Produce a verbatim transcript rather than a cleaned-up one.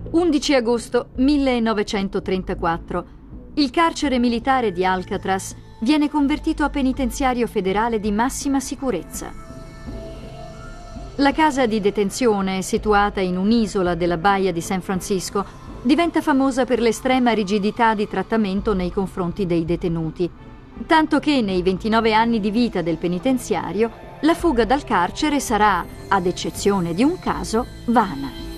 undici agosto millenovecentotrentaquattro. Il carcere militare di Alcatraz viene convertito a penitenziario federale di massima sicurezza. La casa di detenzione, situata in un'isola della baia di San Francisco, diventa famosa per l'estrema rigidità di trattamento nei confronti dei detenuti, tanto che nei ventinove anni di vita del penitenziario la fuga dal carcere sarà, ad eccezione di un caso, vana.